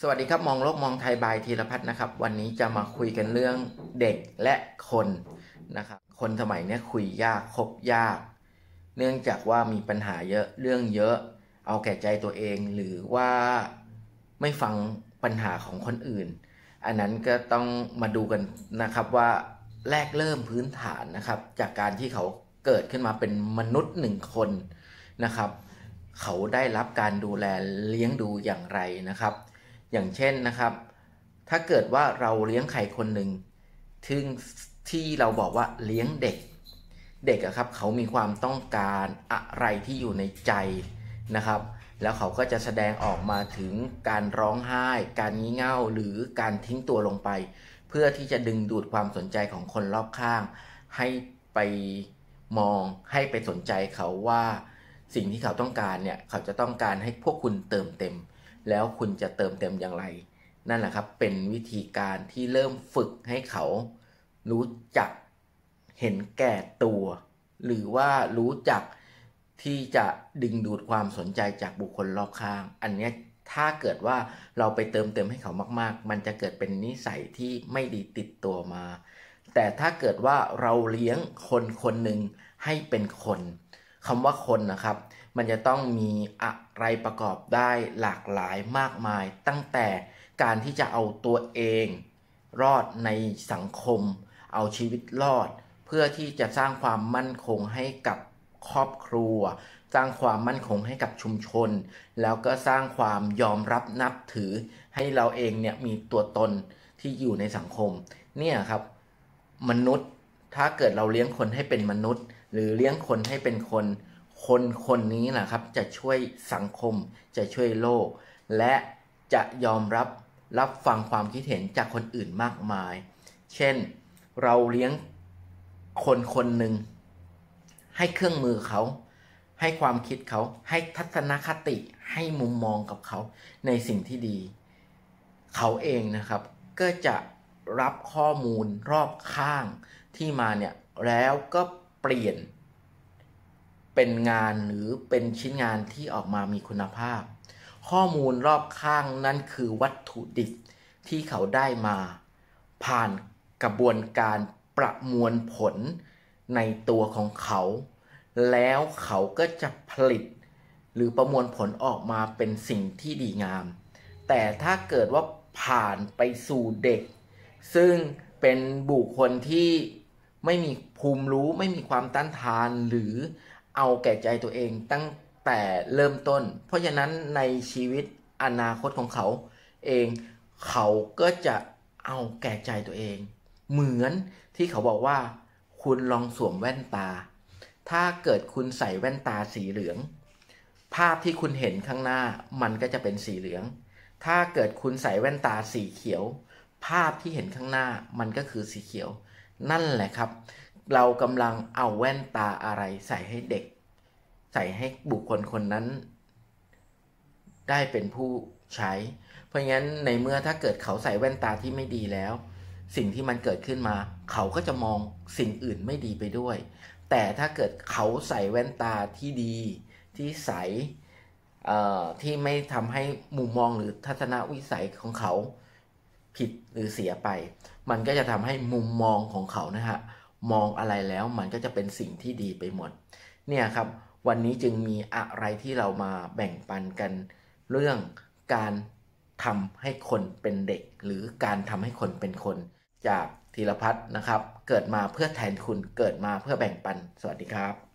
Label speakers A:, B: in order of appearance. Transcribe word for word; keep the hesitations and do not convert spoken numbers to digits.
A: สวัสดีครับมองโลกมองไทยบายธีรพัฒน์นะครับวันนี้จะมาคุยกันเรื่องเด็กและคนนะครับคนสมัยนี้คุยยากคบยากเนื่องจากว่ามีปัญหาเยอะเรื่องเยอะเอาแก่ใจตัวเองหรือว่าไม่ฟังปัญหาของคนอื่นอันนั้นก็ต้องมาดูกันนะครับว่าแรกเริ่มพื้นฐานนะครับจากการที่เขาเกิดขึ้นมาเป็นมนุษย์หนึ่งคนนะครับเขาได้รับการดูแลเลี้ยงดูอย่างไรนะครับอย่างเช่นนะครับถ้าเกิดว่าเราเลี้ยงใครคนหนึ่งที่ที่เราบอกว่าเลี้ยงเด็กเด็กอะครับเขามีความต้องการอะไรที่อยู่ในใจนะครับแล้วเขาก็จะแสดงออกมาถึงการร้องไห้การงี่เง่าหรือการทิ้งตัวลงไปเพื่อที่จะดึงดูดความสนใจของคนรอบข้างให้ไปมองให้ไปสนใจเขาว่าสิ่งที่เขาต้องการเนี่ยเขาจะต้องการให้พวกคุณเติมเต็มแล้วคุณจะเติมเต็มอย่างไรนั่นแหละครับเป็นวิธีการที่เริ่มฝึกให้เขารู้จักเห็นแก่ตัวหรือว่ารู้จักที่จะดึงดูดความสนใจจากบุคคลรอบข้างอันนี้ถ้าเกิดว่าเราไปเติมเต็มให้เขามากๆมันจะเกิดเป็นนิสัยที่ไม่ดีติดตัวมาแต่ถ้าเกิดว่าเราเลี้ยงคนคนหนึ่งให้เป็นคนคำว่าคนนะครับมันจะต้องมีอะไรประกอบได้หลากหลายมากมายตั้งแต่การที่จะเอาตัวเองรอดในสังคมเอาชีวิตรอดเพื่อที่จะสร้างความมั่นคงให้กับครอบครัวสร้างความมั่นคงให้กับชุมชนแล้วก็สร้างความยอมรับนับถือให้เราเองเนี่ยมีตัวตนที่อยู่ในสังคมเนี่ยครับมนุษย์ถ้าเกิดเราเลี้ยงคนให้เป็นมนุษย์หรือเลี้ยงคนให้เป็นคนคนคนนี้แหละครับจะช่วยสังคมจะช่วยโลกและจะยอมรับรับฟังความคิดเห็นจากคนอื่นมากมายเช่นเราเลี้ยงคนคนหนึ่งให้เครื่องมือเขาให้ความคิดเขาให้ทัศนคติให้มุมมองกับเขาในสิ่งที่ดีเขาเองนะครับก็จะรับข้อมูลรอบข้างที่มาเนี่ยแล้วก็เปลี่ยนเป็นงานหรือเป็นชิ้นงานที่ออกมามีคุณภาพข้อมูลรอบข้างนั้นคือวัตถุดิบที่เขาได้มาผ่านกระบวนการประมวลผลในตัวของเขาแล้วเขาก็จะผลิตหรือประมวลผลออกมาเป็นสิ่งที่ดีงามแต่ถ้าเกิดว่าผ่านไปสู่เด็กซึ่งเป็นบุคคลที่ไม่มีภูมิรู้ไม่มีความต้านทานหรือเอาแก่ใจตัวเองตั้งแต่เริ่มต้นเพราะฉะนั้นในชีวิตอนาคตของเขาเองเขาก็จะเอาแก่ใจตัวเองเหมือนที่เขาบอกว่าคุณลองสวมแว่นตาถ้าเกิดคุณใส่แว่นตาสีเหลืองภาพที่คุณเห็นข้างหน้ามันก็จะเป็นสีเหลืองถ้าเกิดคุณใส่แว่นตาสีเขียวภาพที่เห็นข้างหน้ามันก็คือสีเขียวนั่นแหละครับเรากำลังเอาแว่นตาอะไรใส่ให้เด็กใส่ให้บุคคลคนนั้นได้เป็นผู้ใช้เพราะงั้นในเมื่อถ้าเกิดเขาใส่แว่นตาที่ไม่ดีแล้วสิ่งที่มันเกิดขึ้นมาเขาก็จะมองสิ่งอื่นไม่ดีไปด้วยแต่ถ้าเกิดเขาใส่แว่นตาที่ดีที่ใสที่ไม่ทำให้มุมมองหรือทัศนวิสัยของเขาผิดหรือเสียไปมันก็จะทำให้มุมมองของเขานะฮะมองอะไรแล้วมันก็จะเป็นสิ่งที่ดีไปหมดเนี่ยครับวันนี้จึงมีอะไรที่เรามาแบ่งปันกันเรื่องการทำให้คนเป็นเด็กหรือการทำให้คนเป็นคนจากธีรพัฒน์นะครับเกิดมาเพื่อแทนคุณเกิดมาเพื่อแบ่งปันสวัสดีครับ